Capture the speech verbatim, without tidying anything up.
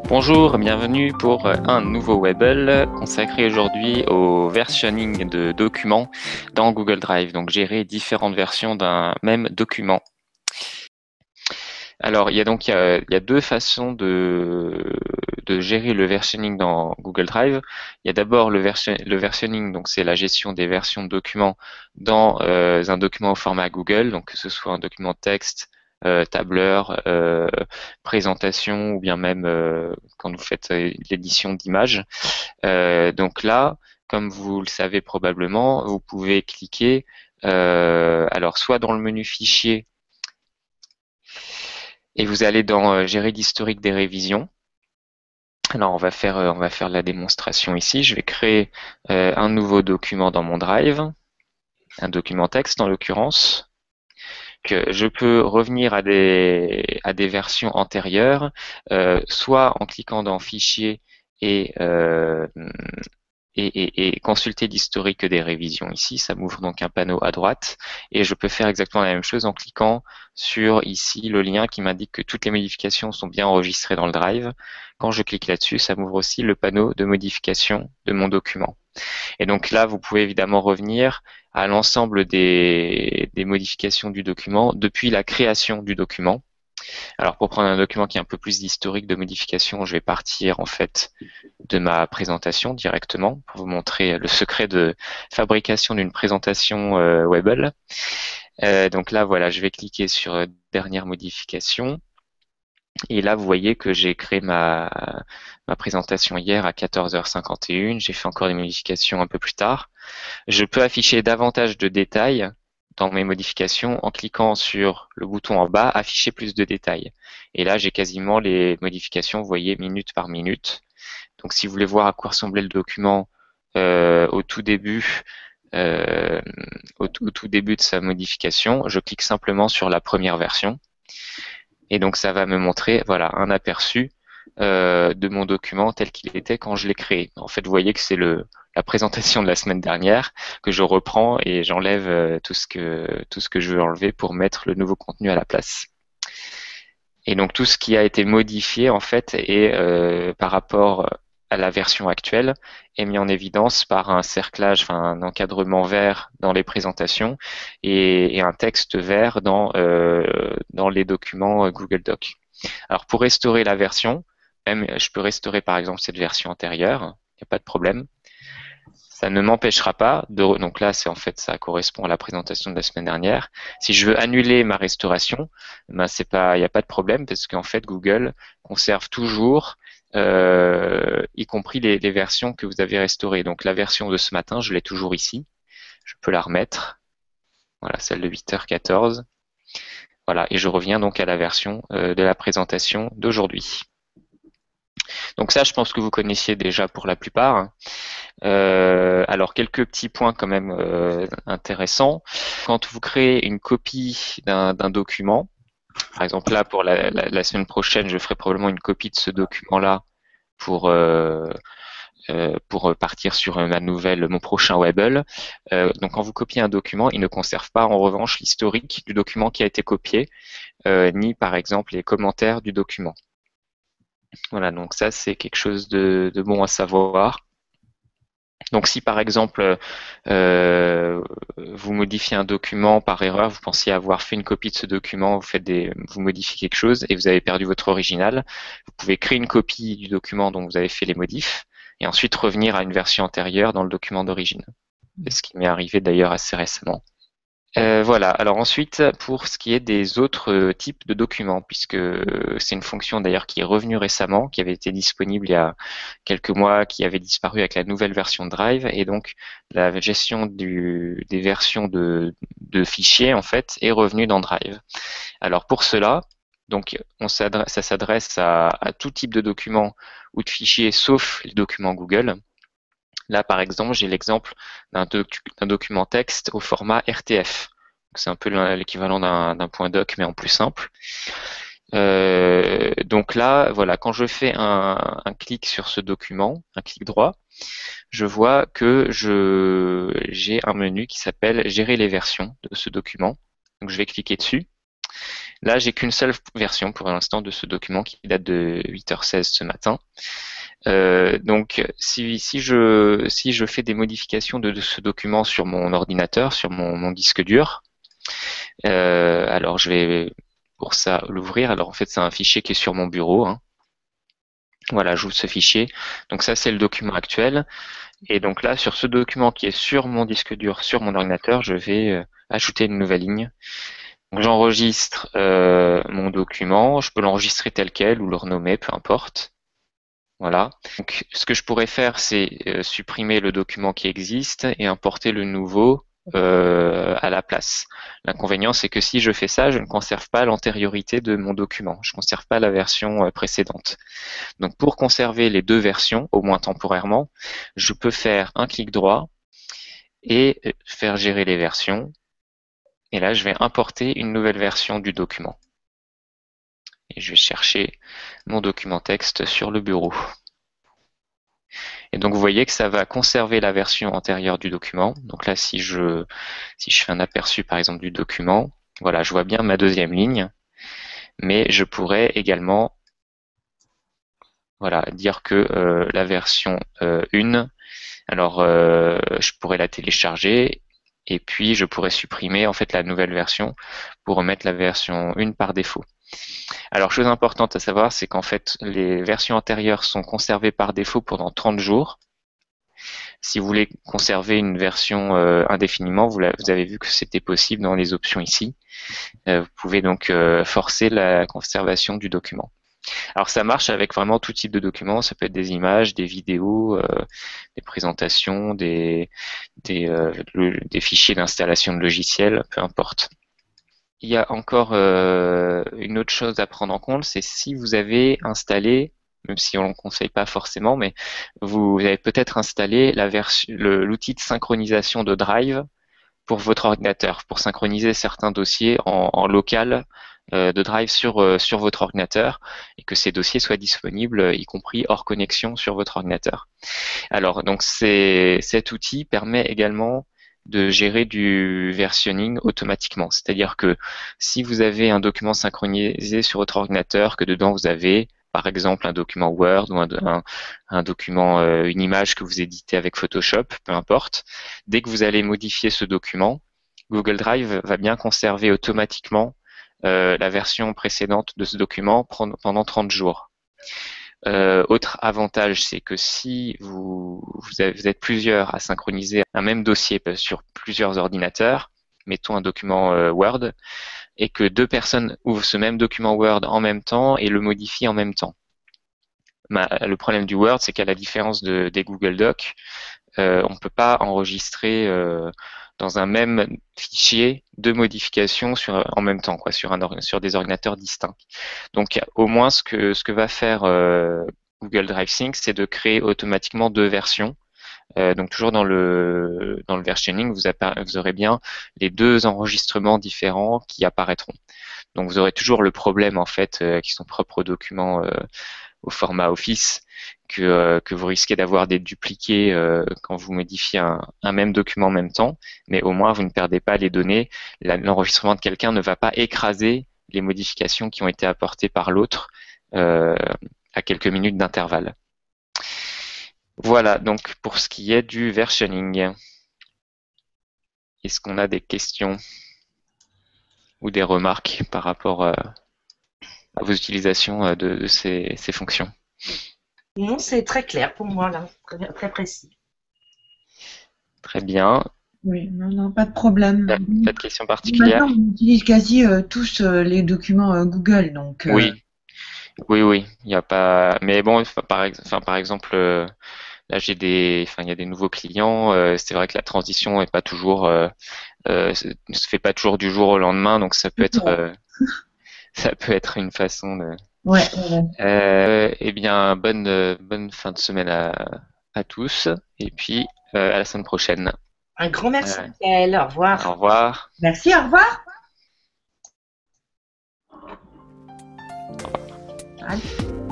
Bonjour, bienvenue pour un nouveau Webull consacré aujourd'hui au versionning de documents dans Google Drive, donc gérer différentes versions d'un même document. Alors, il y a donc il y a, il y a deux façons de, de gérer le versionning dans Google Drive. Il y a d'abord le, version, le versionning, donc c'est la gestion des versions de documents dans euh, un document au format Google, donc que ce soit un document texte, euh, tableur, euh, présentation ou bien même euh, quand vous faites euh, l'édition d'images. Euh, donc là, comme vous le savez probablement, vous pouvez cliquer euh, alors soit dans le menu fichier et vous allez dans euh, gérer l'historique des révisions. Alors on va faire euh, on va faire la démonstration ici. Je vais créer euh, un nouveau document dans mon Drive, un document texte en l'occurrence. Que je peux revenir à des à des versions antérieures, euh, soit en cliquant dans Fichier et euh, et, et, et consulter l'historique des révisions ici. Ça m'ouvre donc un panneau à droite et je peux faire exactement la même chose en cliquant sur ici le lien qui m'indique que toutes les modifications sont bien enregistrées dans le Drive. Quand je clique là-dessus, ça m'ouvre aussi le panneau de modification de mon document. Et donc là, vous pouvez évidemment revenir à l'ensemble des, des modifications du document depuis la création du document. Alors pour prendre un document qui est un peu plus d'historique de modification, je vais partir en fait de ma présentation directement pour vous montrer le secret de fabrication d'une présentation euh, Webull. Euh, donc là, voilà, je vais cliquer sur euh, dernière modification. Et là, vous voyez que j'ai créé ma, ma présentation hier à quatorze heures cinquante et une. J'ai fait encore des modifications un peu plus tard. Je peux afficher davantage de détails dans mes modifications en cliquant sur le bouton en bas, afficher plus de détails. Et là, j'ai quasiment les modifications, vous voyez, minute par minute. Donc si vous voulez voir à quoi ressemblait le document euh, au tout début, euh, au, tout, au tout début de sa modification, je clique simplement sur la première version. Et donc ça va me montrer voilà un aperçu euh, de mon document tel qu'il était quand je l'ai créé. En fait, vous voyez que c'est le la présentation de la semaine dernière que je reprends et j'enlève euh, tout ce que tout ce que je veux enlever pour mettre le nouveau contenu à la place. Et donc tout ce qui a été modifié en fait est euh, par rapport à la version actuelle est mis en évidence par un cerclage, enfin un encadrement vert dans les présentations et, et un texte vert dans euh, dans les documents Google Docs. Alors pour restaurer la version, même je peux restaurer par exemple cette version antérieure, il n'y a pas de problème. Ça ne m'empêchera pas de, donc là c'est en fait ça correspond à la présentation de la semaine dernière. Si je veux annuler ma restauration, ben c'est pas, il n'y a pas de problème parce qu'en fait Google conserve toujours, euh, y compris les, les versions que vous avez restaurées. Donc la version de ce matin, je l'ai toujours ici. Je peux la remettre. Voilà, celle de huit heures quatorze. Voilà, et je reviens donc à la version euh, de la présentation d'aujourd'hui. Donc ça, je pense que vous connaissiez déjà pour la plupart. Euh, alors quelques petits points quand même euh, intéressants. Quand vous créez une copie d'un document, par exemple là pour la, la, la, semaine prochaine, je ferai probablement une copie de ce document-là pour euh, euh, pour partir sur ma nouvelle, mon prochain Webull. Euh, donc quand vous copiez un document, il ne conserve pas en revanche l'historique du document qui a été copié, euh, ni par exemple les commentaires du document. Voilà, donc ça c'est quelque chose de, de bon à savoir. Donc si par exemple euh, vous modifiez un document par erreur, vous pensiez avoir fait une copie de ce document, vous faites des, vous modifiez quelque chose et vous avez perdu votre original, vous pouvez créer une copie du document dont vous avez fait les modifs et ensuite revenir à une version antérieure dans le document d'origine. C'est ce qui m'est arrivé d'ailleurs assez récemment. Euh, voilà. Alors ensuite, pour ce qui est des autres euh, types de documents, puisque euh, c'est une fonction d'ailleurs qui est revenue récemment, qui avait été disponible il y a quelques mois, qui avait disparu avec la nouvelle version de Drive, et donc la gestion du, des versions de, de fichiers en fait est revenue dans Drive. Alors pour cela, donc on s'adresse, ça s'adresse à, à tout type de documents ou de fichiers, sauf les documents Google. Là, par exemple, j'ai l'exemple d'un docu document texte au format R T F. C'est un peu l'équivalent d'un point doc, mais en plus simple. Euh, donc là, voilà, quand je fais un, un clic sur ce document, un clic droit, je vois que je j'ai un menu qui s'appelle Gérer les versions de ce document. Donc je vais cliquer dessus. Là, j'ai qu'une seule version pour l'instant de ce document qui date de huit heures seize ce matin. Euh, donc, si, si, je, si je fais des modifications de, de ce document sur mon ordinateur, sur mon, mon disque dur, euh, alors je vais pour ça l'ouvrir. Alors en fait, c'est un fichier qui est sur mon bureau, hein. Voilà, j'ouvre ce fichier. Donc ça, c'est le document actuel. Et donc là, sur ce document qui est sur mon disque dur, sur mon ordinateur, je vais euh, ajouter une nouvelle ligne. Donc j'enregistre euh, mon document. Je peux l'enregistrer tel quel ou le renommer, peu importe. Voilà. Donc ce que je pourrais faire, c'est euh, supprimer le document qui existe et importer le nouveau euh, à la place. L'inconvénient, c'est que si je fais ça, je ne conserve pas l'antériorité de mon document. Je ne conserve pas la version euh, précédente. Donc pour conserver les deux versions, au moins temporairement, je peux faire un clic droit et faire gérer les versions. Et là, je vais importer une nouvelle version du document. Et je vais chercher mon document texte sur le bureau. Et donc vous voyez que ça va conserver la version antérieure du document. Donc là, si je, si je fais un aperçu par exemple du document, voilà, je vois bien ma deuxième ligne, mais je pourrais également voilà, dire que euh, la version euh, un, alors euh, je pourrais la télécharger et puis je pourrais supprimer en fait la nouvelle version pour remettre la version un par défaut. Alors, chose importante à savoir, c'est qu'en fait, les versions antérieures sont conservées par défaut pendant trente jours. Si vous voulez conserver une version euh, indéfiniment, vous, vous, avez vu que c'était possible dans les options ici. Euh, vous pouvez donc euh, forcer la conservation du document. Alors, ça marche avec vraiment tout type de documents. Ça peut être des images, des vidéos, euh, des présentations, des, des, euh, le, des fichiers d'installation de logiciels, peu importe. Il y a encore euh, une autre chose à prendre en compte, c'est si vous avez installé, même si on ne le conseille pas forcément, mais vous avez peut-être installé la version, l'outil de synchronisation de Drive pour votre ordinateur, pour synchroniser certains dossiers en, en local euh, de Drive sur, euh, sur votre ordinateur et que ces dossiers soient disponibles, y compris hors connexion sur votre ordinateur. Alors, donc cet outil permet également de gérer du versionning automatiquement. C'est-à-dire que si vous avez un document synchronisé sur votre ordinateur, que dedans vous avez par exemple un document Word ou un, un, un document, euh, une image que vous éditez avec Photoshop, peu importe, dès que vous allez modifier ce document, Google Drive va bien conserver automatiquement euh, la version précédente de ce document pendant trente jours. Euh, autre avantage, c'est que si vous, vous, avez, vous êtes plusieurs à synchroniser un même dossier sur plusieurs ordinateurs, mettons un document euh, Word, et que deux personnes ouvrent ce même document Word en même temps et le modifient en même temps. Ma, le problème du Word, c'est qu'à la différence de, des Google Docs, euh, on ne peut pas enregistrer euh, dans un même fichier deux modifications sur, en même temps, quoi, sur, un, sur des ordinateurs distincts. Donc, au moins, ce que, ce que va faire euh, Google Drive Sync, c'est de créer automatiquement deux versions. Euh, donc, toujours dans le, dans le versioning, vous, vous aurez bien les deux enregistrements différents qui apparaîtront. Donc, vous aurez toujours le problème, en fait, euh, qui sont propres aux documents euh, au format Office, que, euh, que vous risquez d'avoir des dupliqués euh, quand vous modifiez un, un même document en même temps, mais au moins vous ne perdez pas les données. L'enregistrement de quelqu'un ne va pas écraser les modifications qui ont été apportées par l'autre euh, à quelques minutes d'intervalle. Voilà donc pour ce qui est du versioning. Est-ce qu'on a des questions ou des remarques par rapport euh, à vos utilisations euh, de, de ces, ces fonctions? Non, c'est très clair pour moi, là, très, très précis. Très bien. Oui, non, non, pas de problème. Pas, pas de questions particulières? Maintenant, on utilise quasi euh, tous euh, les documents euh, Google, donc. Euh... Oui, oui, oui. Il n'y a pas. Mais bon, par, ex... enfin, par exemple, euh, là j'ai des, enfin, il y a des nouveaux clients. Euh, c'est vrai que la transition est pas toujours, euh, euh, ne se fait pas toujours du jour au lendemain, donc ça peut être, euh, ça peut être une façon de. Ouais. ouais. Euh, eh bien, bonne, euh, bonne fin de semaine à, à tous, et puis euh, à la semaine prochaine. Un grand merci, Euh, Michael. Au revoir. Au revoir. Merci, au revoir. Allez.